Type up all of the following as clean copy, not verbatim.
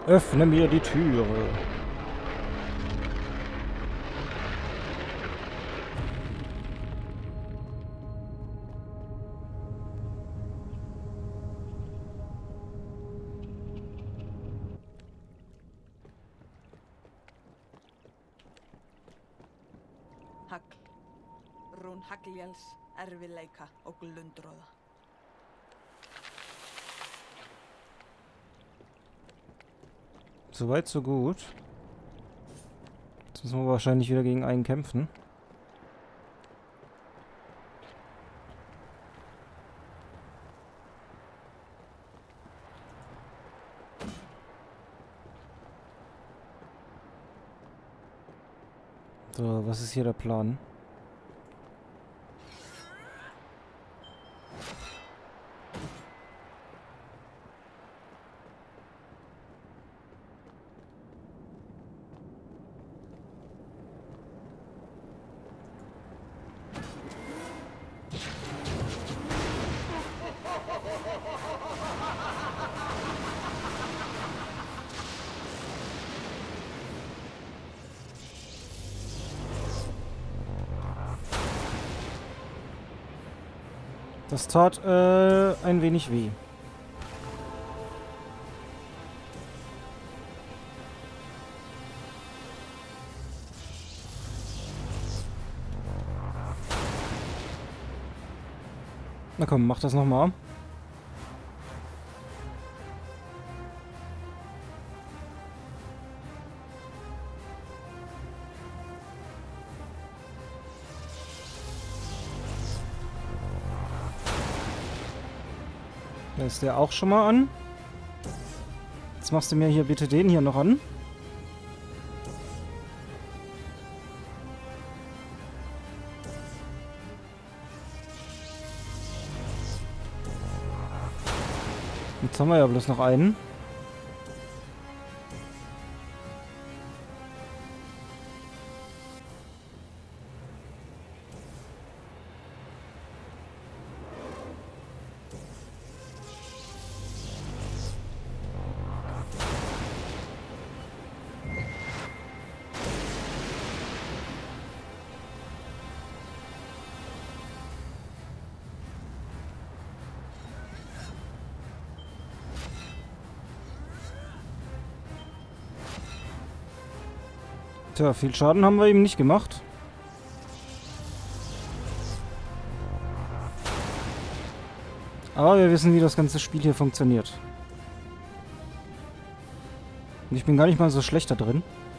Öffne mir die Türe. Hagl. Rún hagljels, erfiðleika og glundroða. Soweit, so gut. Jetzt müssen wir wahrscheinlich wieder gegen einen kämpfen. So, was ist hier der Plan? Das tat ein wenig weh. Na komm, mach das nochmal. Da ist der auch schon mal an. Jetzt machst du mir hier bitte den hier noch an. Jetzt haben wir ja bloß noch einen. Tja, viel Schaden haben wir ihm nicht gemacht. Aber wir wissen, wie das ganze Spiel hier funktioniert. Und ich bin gar nicht mal so schlecht da drin.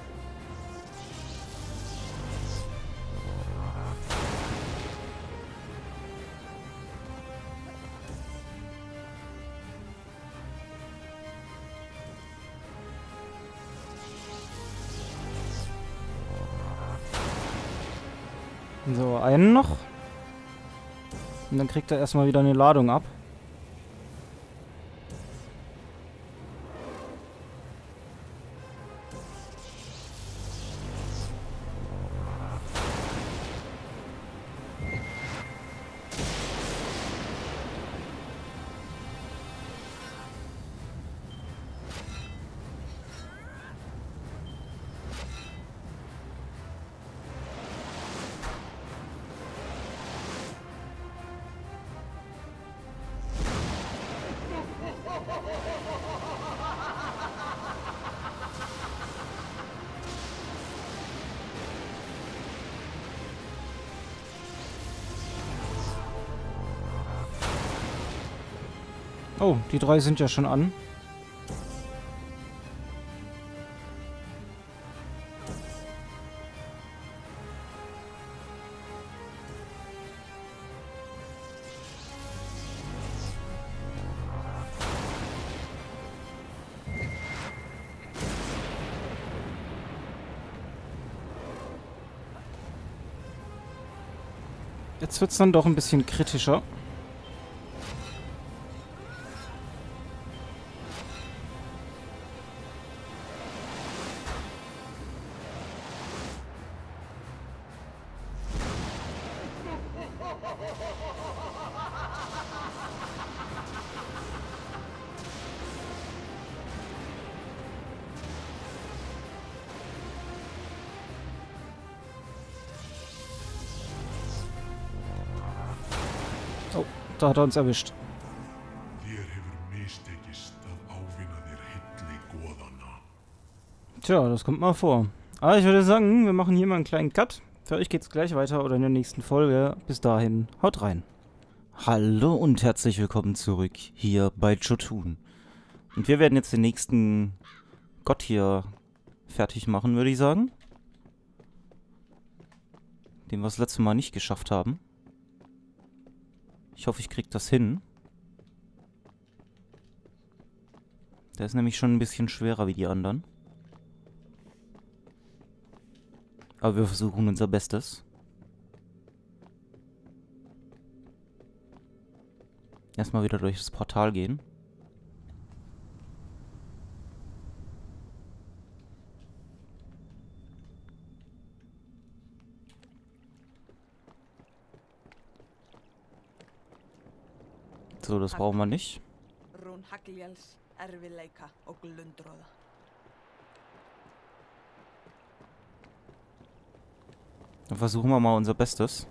So, einen noch. Und dann kriegt er erstmal wieder eine Ladung ab. Oh, die drei sind ja schon an. Jetzt wird es dann doch ein bisschen kritischer. Da hat er uns erwischt. Tja, das kommt mal vor. Aber ich würde sagen, wir machen hier mal einen kleinen Cut. Für euch geht's gleich weiter oder in der nächsten Folge. Bis dahin, haut rein. Hallo und herzlich willkommen zurück hier bei Jotun. Und wir werden jetzt den nächsten Gott hier fertig machen, würde ich sagen. Den wir das letzte Mal nicht geschafft haben. Ich hoffe, ich krieg das hin. Der ist nämlich schon ein bisschen schwerer wie die anderen. Aber wir versuchen unser Bestes. Erstmal wieder durch das Portal gehen. So, das brauchen wir nicht. Dann versuchen wir mal unser Bestes.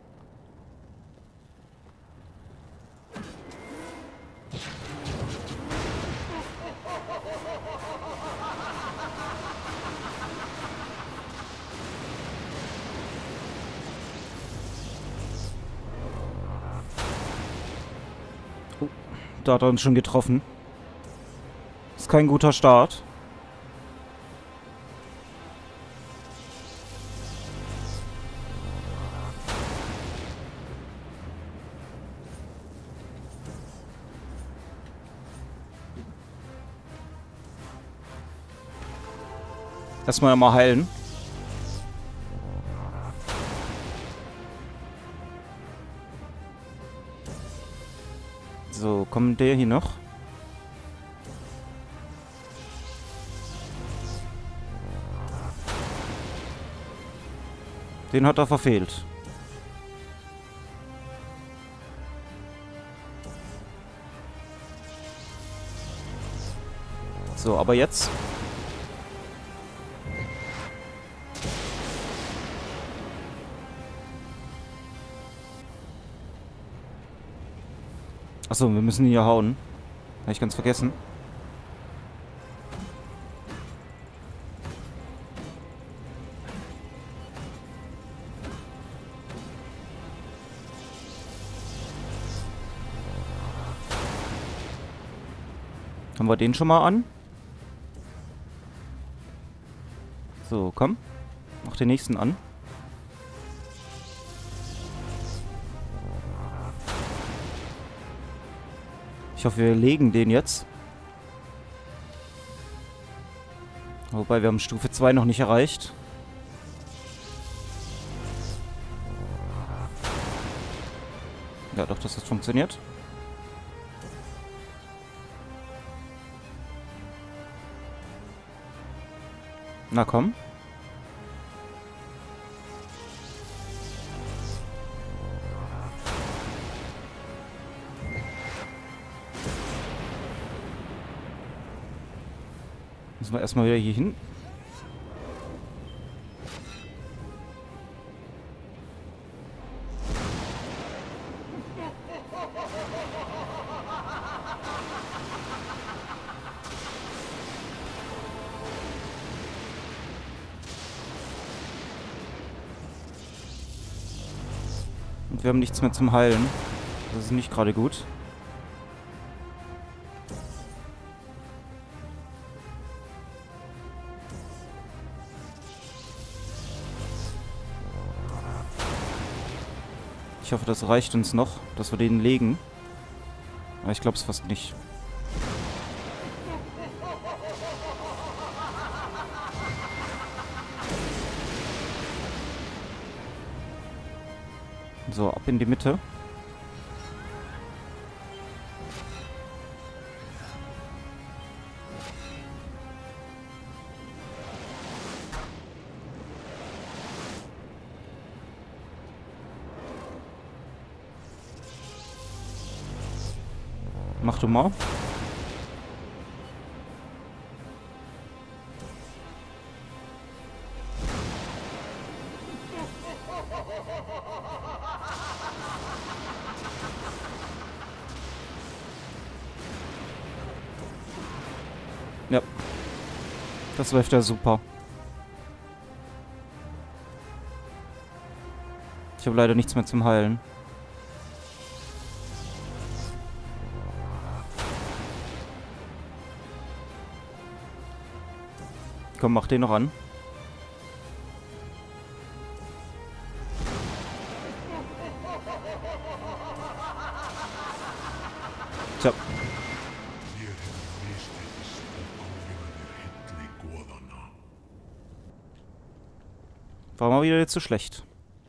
Oh, da hat er uns schon getroffen. Ist kein guter Start. Erstmal mal heilen. So, kommt der hier noch? Den hat er verfehlt. So, aber jetzt... Achso, wir müssen ihn hier hauen. Habe ich ganz vergessen. Haben wir den schon mal an? So, komm. Mach den nächsten an. Ich hoffe, wir legen den jetzt. Wobei, wir haben Stufe 2 noch nicht erreicht. Ja, doch, das hat funktioniert. Na komm. Müssen wir erstmal wieder hier hin. Und wir haben nichts mehr zum Heilen. Das ist nicht gerade gut. Ich hoffe, das reicht uns noch, dass wir den legen. Aber ich glaube es fast nicht. So, ab in die Mitte. Mach du mal. Ja. Das läuft ja super. Ich habe leider nichts mehr zum Heilen. Komm, mach den noch an. Tja. War mal wieder jetzt so schlecht.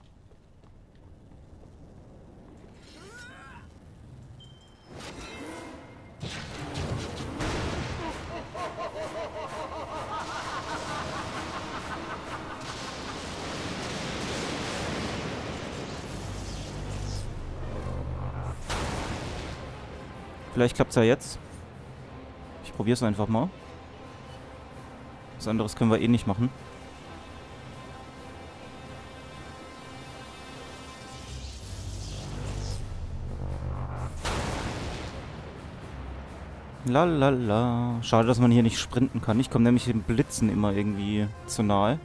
Vielleicht klappt es ja jetzt. Ich probiere es einfach mal. Was anderes können wir eh nicht machen. Lalala. Schade, dass man hier nicht sprinten kann. Ich komme nämlich den Blitzen immer irgendwie zu nahe.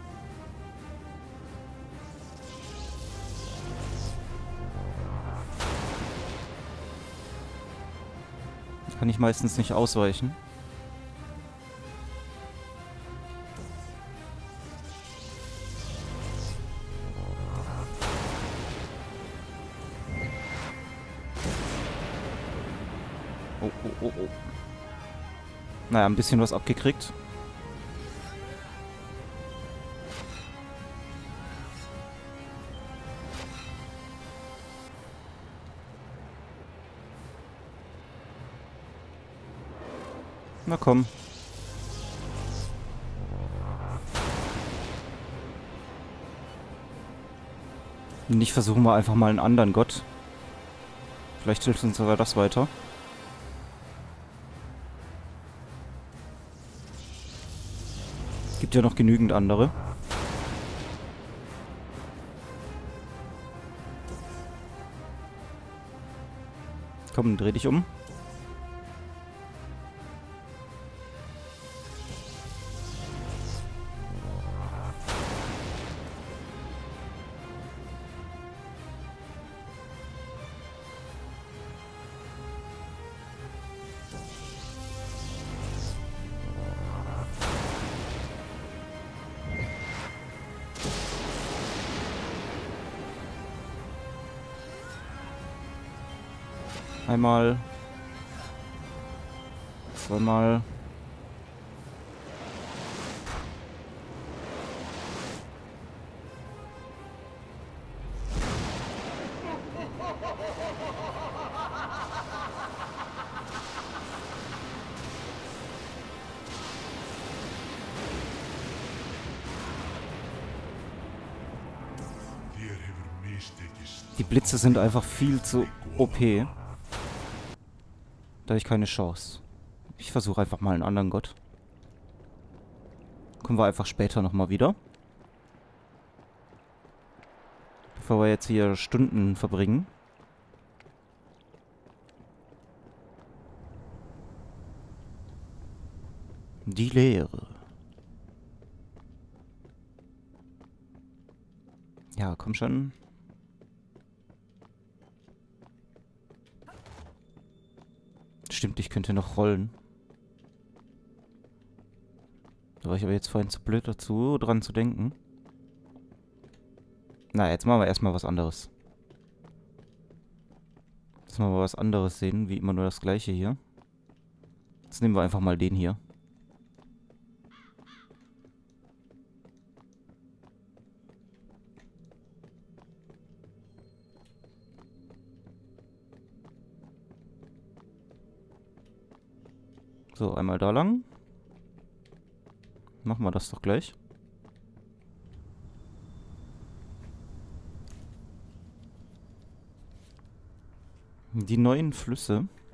Kann ich meistens nicht ausweichen. Oh, oh, oh, oh. Naja, ein bisschen was abgekriegt. Na komm. Nicht versuchen wir einfach mal einen anderen Gott. Vielleicht hilft uns sogar das weiter. Gibt ja noch genügend andere. Komm, dreh dich um. Einmal. Zweimal. Die Blitze sind einfach viel zu OP. Da habe ich keine Chance. Ich versuche einfach mal einen anderen Gott. Kommen wir einfach später nochmal wieder. Bevor wir jetzt hier Stunden verbringen. Die Leere. Ja, komm schon. Stimmt, ich könnte noch rollen. Da war ich aber jetzt vorhin zu blöd dazu, dran zu denken. Na, jetzt machen wir erstmal was anderes. Jetzt mal was anderes sehen, wie immer nur das gleiche hier. Jetzt nehmen wir einfach mal den hier. So, einmal da lang. Machen wir das doch gleich. Die neuen Flüsse.